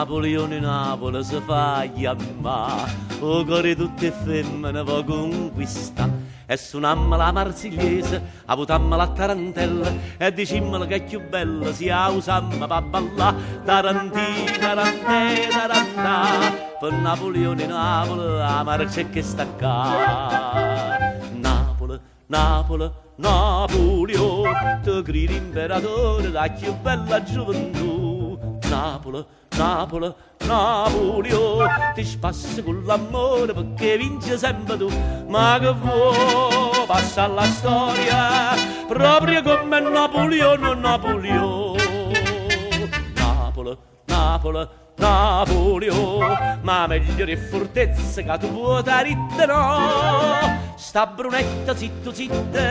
Napoleone Napoli si fa chiamà, o cuore tutte femmine può conquistare. E suonammo la marsigliese, avutammo la tarantella, e dicimmolo che è più bella, si usammo pa ballà, tarantì, tarantè, tarantà, per Napoleone Napoli, la marcia che sta qua. Napoli, Napoli, Napoleone, te gridi imperatore, la più bella gioventù. Napoli, Napoli, Napoleone, ti spassi con l'amore perché vince sempre tu. Ma che vuoi, passa alla storia, proprio come Napoleone, Napoleone. Napoli, Napoli, Napoleone, ma meglio di fortezza che tu vuoi dare no. Sta brunetta zitto zitta,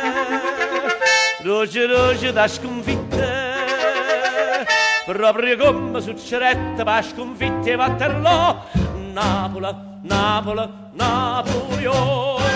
roce roce da sconfitta, proprio come su ceretta per sconfitta e Waterloo. Napoli, Napoli, Napoleone.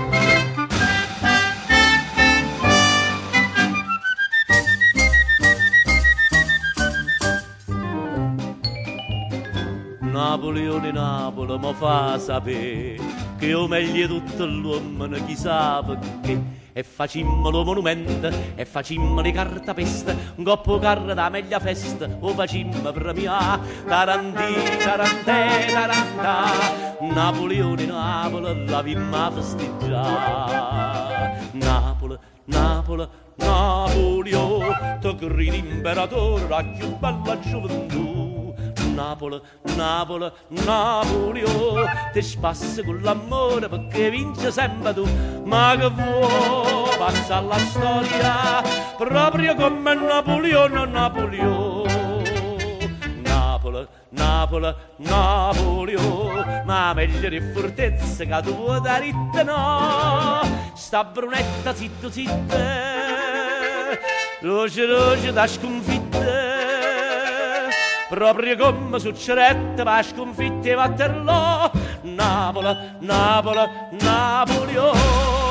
Napoleone Napoli mi fa sapere che io meglio tutto l'uomo chissà perché. E facimmo lo monumento, e facimmo le cartapeste, un coppo carro da meglio festa, o facimmo premià, tarantì, tarantè, tarantà, Napoleone Napoli la vimma festeggià. Napoli, Napoli, Napoleone, te gridi imperatore, la più bella gioventù. Napoli, Napoli, Napoleone, ti spassi con l'amore perché vince sempre tu. Ma che vuoi, passa alla storia, proprio come Napoleone, Napoleone. Napoli, Napoli, Napoleone, ma meglio di fortezza che tu vuoi dare no. Sta brunetta zitto zitta, roce roce da sconfitta, proprio come su ceretta va sconfitta e Waterloo. Napoli, Napoli, Napoleone.